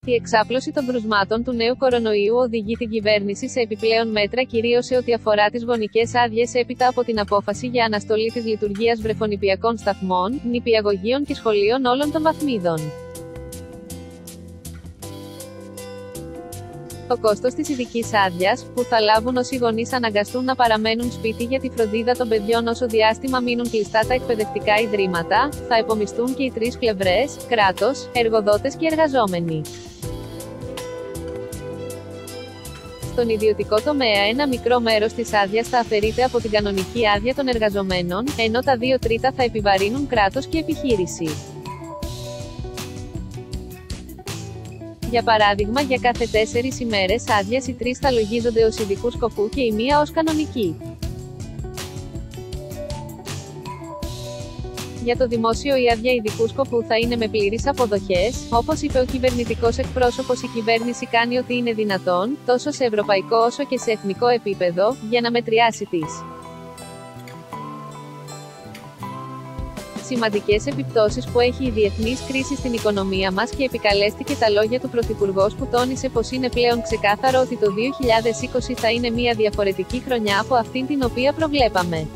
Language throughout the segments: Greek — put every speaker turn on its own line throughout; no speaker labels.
Η εξάπλωση των κρουσμάτων του νέου κορονοϊού οδηγεί την κυβέρνηση σε επιπλέον μέτρα, κυρίως σε ό,τι αφορά τις γονικές άδειες έπειτα από την απόφαση για αναστολή της λειτουργίας βρεφονηπιακών σταθμών, νηπιαγωγείων και σχολείων όλων των βαθμίδων. Το κόστος της ειδικής άδειας, που θα λάβουν όσοι γονείς αναγκαστούν να παραμένουν σπίτι για τη φροντίδα των παιδιών όσο διάστημα μείνουν κλειστά τα εκπαιδευτικά ιδρύματα, θα επομιστούν και οι τρεις πλευρές, κράτος, εργοδότες και εργαζόμενοι. Στον ιδιωτικό τομέα ένα μικρό μέρος της άδειας θα αφαιρείται από την κανονική άδεια των εργαζομένων, ενώ τα 2/3 θα επιβαρύνουν κράτος και επιχείρηση. Για παράδειγμα, για κάθε 4 ημέρες άδειας οι 3 θα λογίζονται ως ειδικού σκοπού και η μία ως κανονική. Για το δημόσιο η άδεια ειδικού σκοπού θα είναι με πλήρεις αποδοχές, όπως είπε ο κυβερνητικός εκπρόσωπος. Η κυβέρνηση κάνει ό,τι είναι δυνατόν, τόσο σε ευρωπαϊκό όσο και σε εθνικό επίπεδο, για να μετριάσει τις σημαντικές επιπτώσεις που έχει η διεθνής κρίση στην οικονομία μας και επικαλέστηκε τα λόγια του Πρωθυπουργός που τόνισε πως είναι πλέον ξεκάθαρο ότι το 2020 θα είναι μια διαφορετική χρονιά από αυτήν την οποία προβλέπαμε.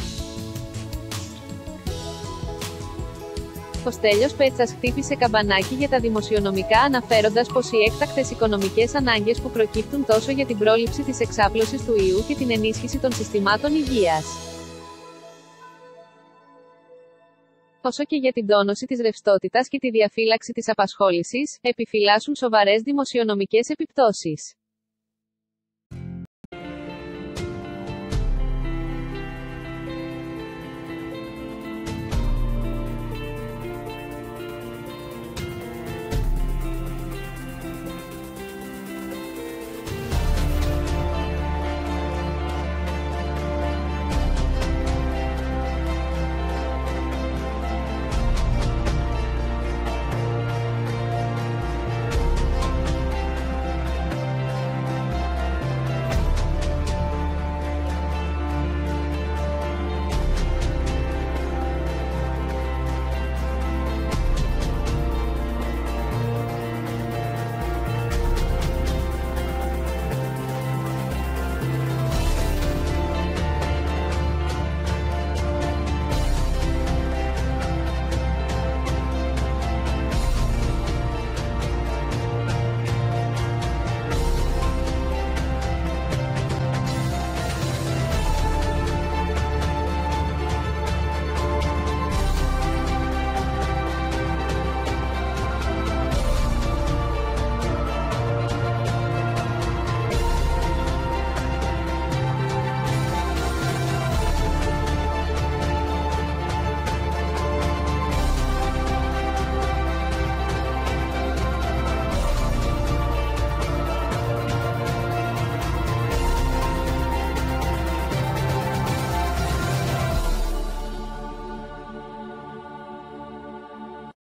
Ο Στέλιος Πέτσας χτύπησε καμπανάκι για τα δημοσιονομικά αναφέροντας πως οι έκτακτες οικονομικές ανάγκες που προκύπτουν τόσο για την πρόληψη της εξάπλωσης του ιού και την ενίσχυση των συστημάτων υγείας, όσο και για την τόνωση της ρευστότητας και τη διαφύλαξη της απασχόλησης, επιφυλάσσουν σοβαρές δημοσιονομικές επιπτώσεις.